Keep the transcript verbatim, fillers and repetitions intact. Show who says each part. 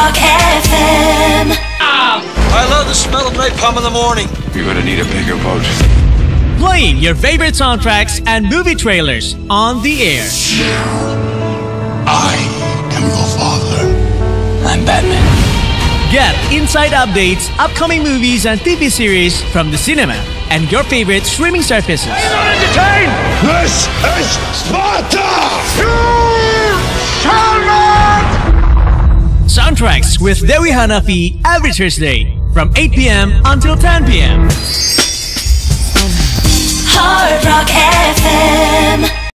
Speaker 1: Rock F M.
Speaker 2: I love the smell of napalm in the morning.
Speaker 3: You're gonna need a bigger boat.
Speaker 4: Playing your favorite soundtracks and movie trailers on the air.
Speaker 5: I am your father.
Speaker 6: I'm Batman.
Speaker 4: Get inside updates, upcoming movies and T V series from the cinema and your favorite streaming services.
Speaker 5: This is Sparta!
Speaker 7: You shall not!
Speaker 4: Soundtracks with Dewi Hanafi every Thursday from eight p m until ten p m
Speaker 1: Hard Rock F M.